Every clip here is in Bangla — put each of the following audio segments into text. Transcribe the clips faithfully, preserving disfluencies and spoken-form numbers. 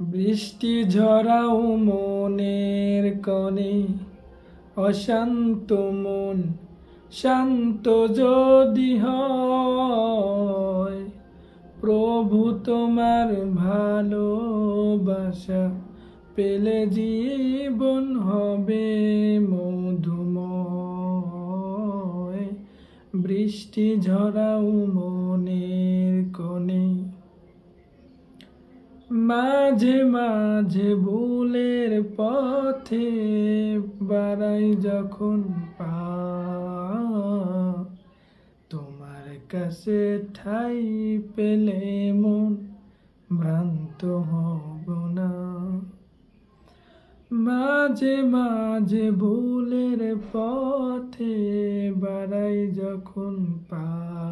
বৃষ্টি ঝরাও মনের কণে, অশান্ত মন শান্ত যদি হয়, প্রভু তোমার ভালোবাসা পেলে জীবন হবে মধুময়। বৃষ্টি ঝরাও মনের কোণে, মাঝে মাঝে ভুলের পথে বাড়াই যখন পা, তোমার কাছে ঠাই পেলে মন ভ্রান্ত হব না। মাঝে মাঝে ভুলের পথে বাড়াই যখন পা,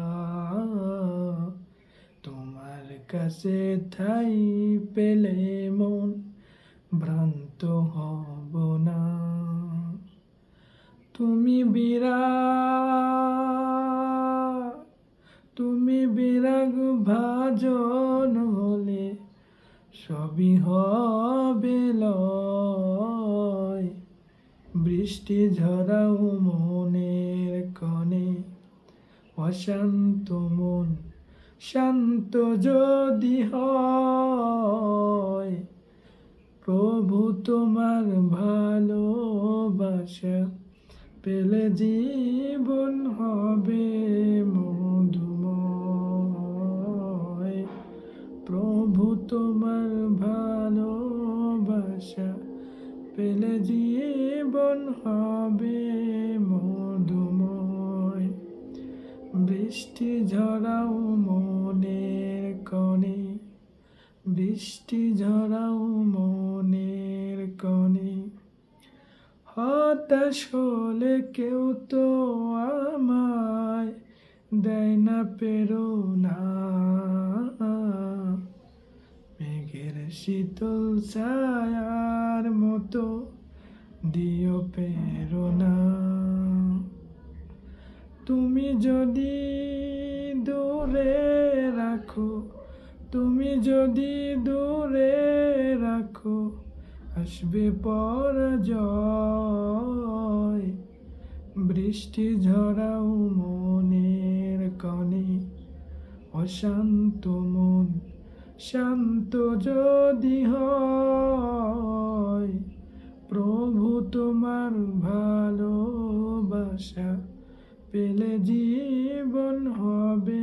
তোমার কাছে ঠাই পেলে মন ভ্রান্ত হব না। তুমি বিরাগ তুমি বিরাগ ভাজন হলে সবই হবে লয়। বৃষ্টি ঝরাও মনের কোণে, অশান্ত মন শান্ত যদি হয়, প্রভু তোমার ভালোবাসা পেলে জীবন হবে মধুময়। প্রভু তোমার ভালোবাসা পেলে জীবন হবে মধুময়। বৃষ্টি ঝরাও মনের কোণে, বৃষ্টি ঝরাও মনের কোণে। হতাশ হলে কেউ তো আমায় দেয় না প্রেরণা, মেঘের শীতল ছায়ার মতো দিও প্রেরণা। তুমি যদি দূরে রাখো, তুমি যদি দূরে রাখো, আসবে পরাজয়। বৃষ্টি ঝরাও মনের কোণে, অশান্ত মন শান্ত যদি হয়, প্রভু তোমার ভালোবাসা পেলে জীবন হবে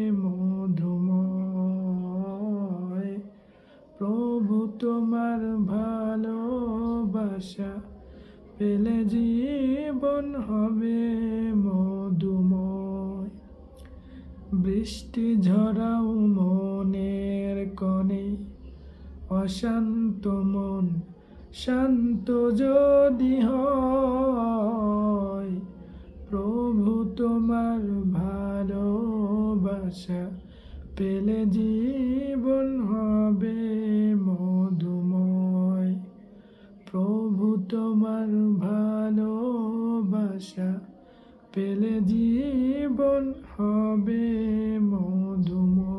মধুময়। প্রভু তোমার ভালোবাসা পেলে জীবন হবে মধুময়। বৃষ্টি ঝরাও মনের কোণে, অশান্ত মন শান্ত যদি হয়, প্রভু তোমার ভালোবাসা পেলে জীবন হবে মধুময়। প্রভু তোমার ভালোবাসা পেলে জীবন হবে মধুময়।